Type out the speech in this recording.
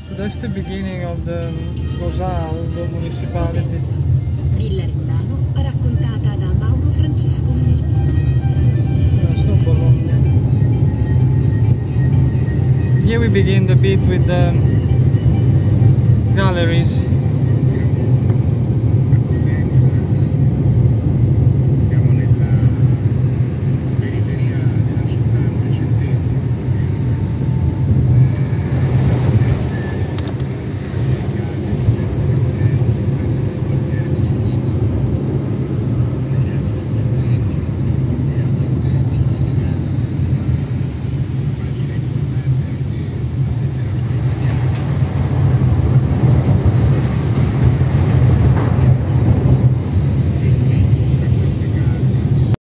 That's the beginning of the Rosaldo municipality. Villa Rendano, raccontata da Mauro Francesco Minervini. That's not Bologna. Here we begin the bit with the galleries.